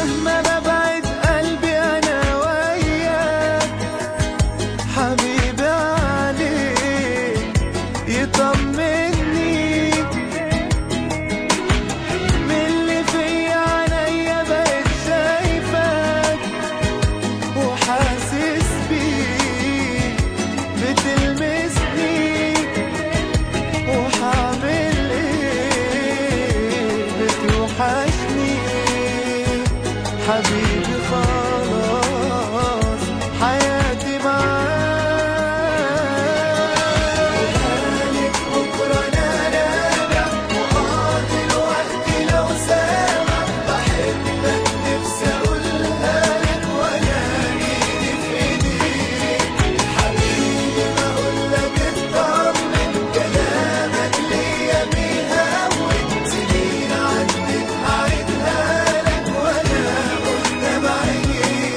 مهما ببعد قلبي انا وياك، حبيبي عليك يطمني من اللي فيا، عينيا بقت شايفاك وحاسس بيك بتلمسني، وحعمل ايه بتوحشني حبيبي، خلاص حياتي معاك. وقالك بكرة أنا راجع وقاضي الوقت لو سامع، بحبك نفسي أقولها لك وأنا إيدي في إيديك، حبيبي بقولك اطمن، كلامك ليا بيهون، سنين عدت هعيدها لك وأنا قدام عينيك.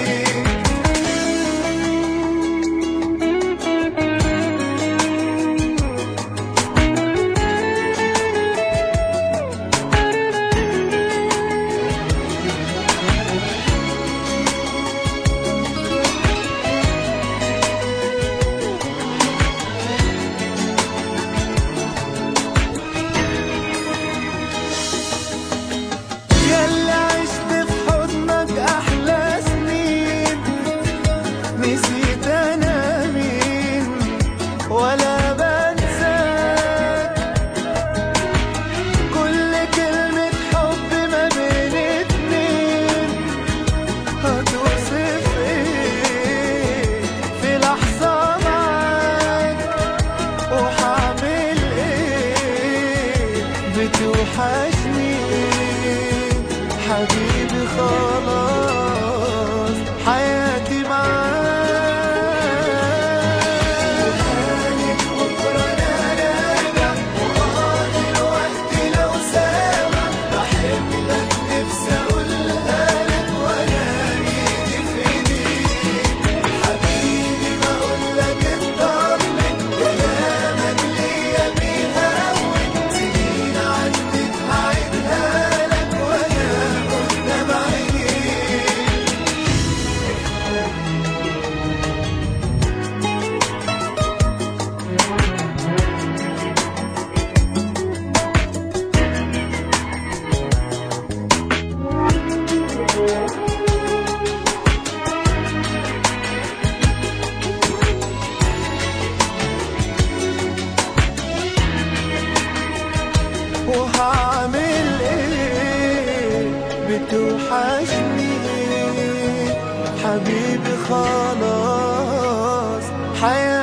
ياللي عشت في حضنك أحلى سنين، نسيت أنا مين ولا بنساك، كل كلمة حب ما بين اتنين هتوصف ايه في لحظة معاك، وحعمل ايه بتوحشني حبيبي، خلاص حياتي معاك. وقالك بكرة أنا راجع وقاضي الوقت لو سامع، بحبك نفسي أقولها لك وأنا إيدي في إيديك، حبيبي بقولك اطمن، كلامك ليا بيهون، سنين عدت هعيدها لك وأنا قدام عينيك. وهعمل ايه بتوحشني حبيبي، خلاص حياتي